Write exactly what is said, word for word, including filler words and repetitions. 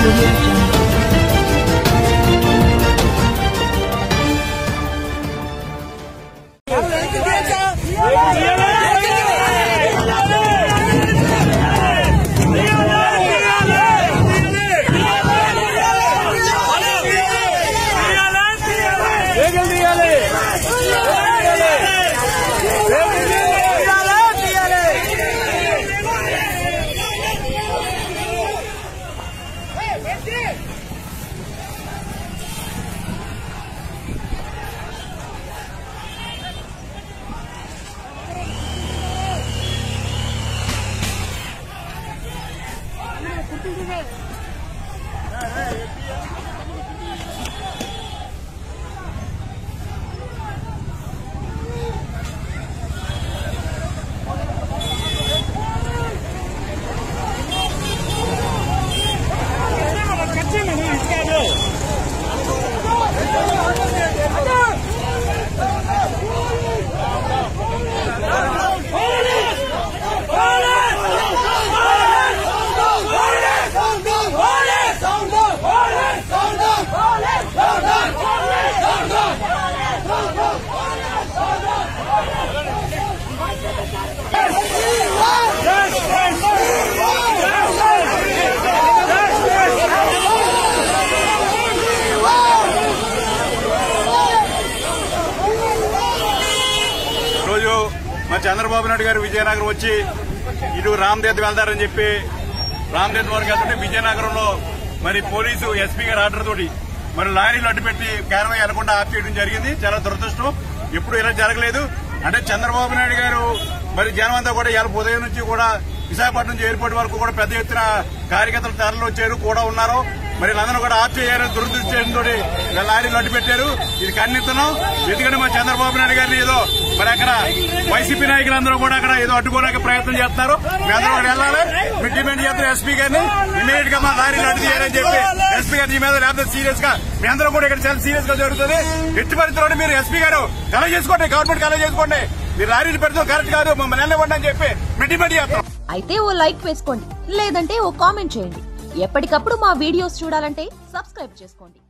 చంద్రబాబు నాయుడు గారు విజయనగరం వచ్చి ఇటు రామదేవ్ వెళ్తారని చెప్పి రామదేవ్ వరకు వెళ్తుంటే విజయనగరంలో మరి పోలీసు ఎస్పీ గారి ఆర్డర్ తోటి మరి లారీలు అడ్డుపెట్టి కారవై వెళ్లకుండా ఆఫ్ చేయడం జరిగింది. చాలా దురదృష్టం. ఎప్పుడు ఇలా జరగలేదు. అంటే చంద్రబాబు నాయుడు గారు మరి జనం అంతా కూడా ఇవాళ ఉదయం నుంచి కూడా విశాఖపట్నం నుంచి ఎయిర్పోర్ట్ వరకు కూడా పెద్ద ఎత్తున కార్యకర్తలు తరలి వచ్చారు కూడా ఉన్నారు. మరి అందరూ కూడా ఆఫ్ చేయాలని దురదృష్టంతో లారీలు అడ్డు పెట్టారు. ఇది ఖండిస్తున్నాం. ఎందుకంటే మా చంద్రబాబు నాయుడు గారిని ఏదో మరి అక్కడ వైసీపీ నాయకులందరూ కూడా అక్కడ ఏదో అడ్డుకోవడానికి ప్రయత్నం చేస్తున్నారు. మీ అందరూ కూడా వెళ్ళాలి. మీరు డిమాండ్ చేస్తున్నారు ఎస్పీ గారిని ఇమీడియట్ గా మా లారీలు అడ్డు చేయాలని చెప్పి ఎస్పీ గారి మీద లేకపోతే సీరియస్ గా మీ అందరూ కూడా ఇక్కడ చాలా సీరియస్ గా జరుగుతుంది. ఎట్టి పరిస్థితుల్లో మీరు ఎస్పీ గారు కలెక్ట్ చేసుకోండి, గవర్నమెంట్ కలెక్ట్ చేసుకోండి. మీరు లారీలు పెడతాం కరెక్ట్ కాదు, మమ్మల్ని వెళ్ళవండి అని చెప్పి మేము డిమాండ్ చేస్తాం. అయితే ఓ లైక్ వేసుకోండి, లేదంటే ఓ కామెంట్ చేయండి. ఎప్పటికప్పుడు మా వీడియోస్ చూడాలంటే సబ్స్క్రైబ్ చేసుకోండి.